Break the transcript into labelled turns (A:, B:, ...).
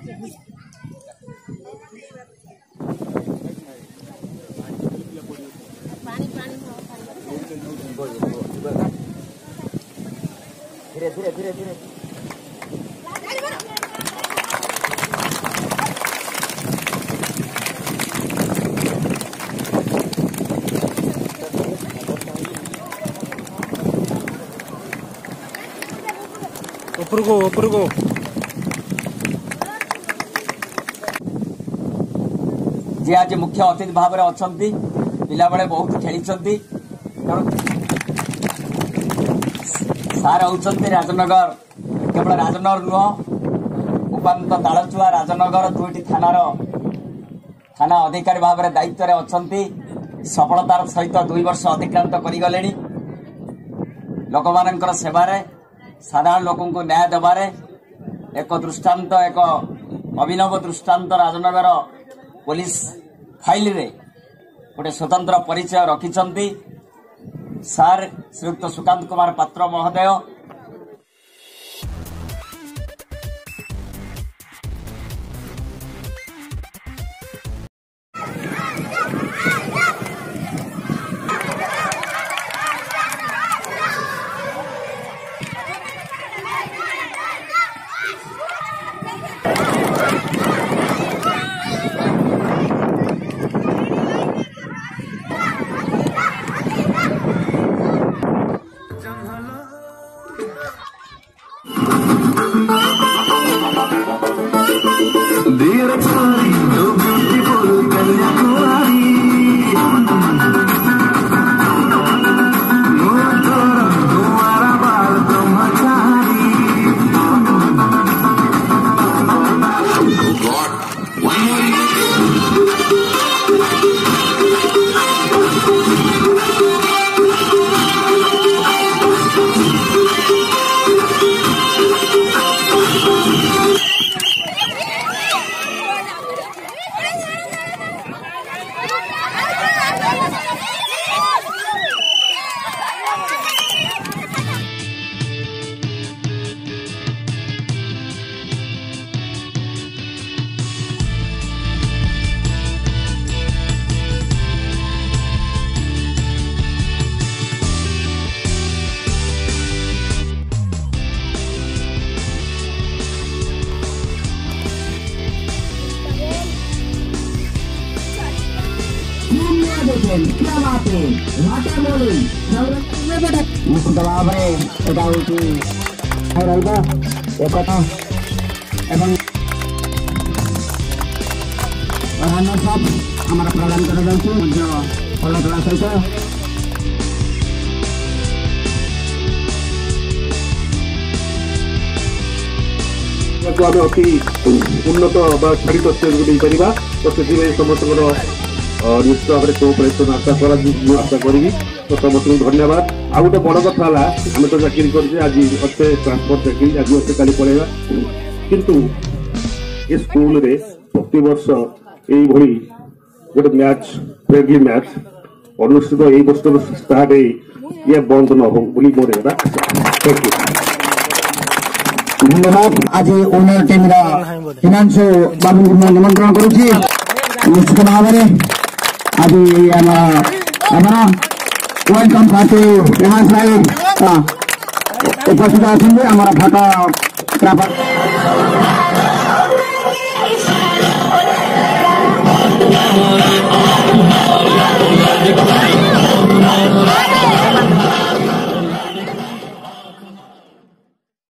A: धीरे धीरे धीरे धीरे ऊपर को
B: जे आज मुख्य अतिथि भाव में अच्छा पिला बेले बहुत खेली सार होती राजनगर केवल राजनगर नुह उपात तालचुआ राजनगर दुईटी थाना अधिकारी भाव में दायित्व में अच्छा सफलतार सहित 2 वर्ष अतिक्रांत करगले लोक मान सेवारे साधारण लोक न्याय देवारे एक दृष्टांत एक अभिनव दृष्टांत राजनगर पुलिस फाइल रे गोटे स्वतंत्र परिचय रखिछंती सार श्रीयुक्त सुकांत कुमार पात्र महोदय।
A: भाव आम प्रदान कर सहित
C: आम अति उन्नत छाड़ी तथ्य तो से समस्त निश्चित भाव में कोअपरेसन आशा करी तो समस्त धन्यवाद। आ गए बड़ कथा आम तो चाकरी कर आज अच्छे ट्रांसफर चाकरी आज अच्छे काली पलैया किंतु ये स्कूल रे प्रति वर्ष यही गोटे मैच फ्रेंडली मैच अनुष्ठित यही वर्ष स्टार्ट ये बंद न हो मोर थैंक यू
A: धन्यवाद। आज ओनर टीम हिमांशु बाबू निमंत्रण करुच्ची निश्चित भाव में आज वेलकम पार्टी हिमांश भाई उपस्थित आसंगे आमर फोटो